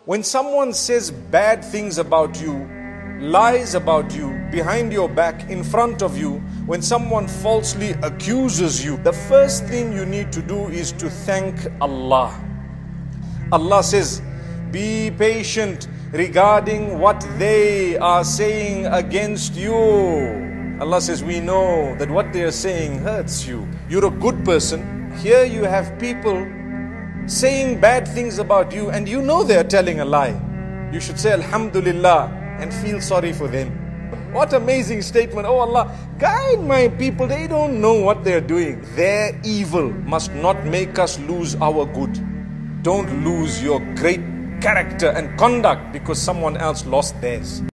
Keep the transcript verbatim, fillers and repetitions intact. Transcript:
When someone says bad things about you, lies about you, behind your back, in front of you, when someone falsely accuses you, the first thing you need to do is to thank Allah. Allah says, be patient regarding what they are saying against you. Allah says, we know that what they are saying hurts you. You're a good person. Here you have people saying bad things about you and you know they are telling a lie. You should say Alhamdulillah and feel sorry for them. What amazing statement. Oh Allah, guide my people. They don't know what they're doing. Their evil must not make us lose our good. Don't lose your great character and conduct because someone else lost theirs.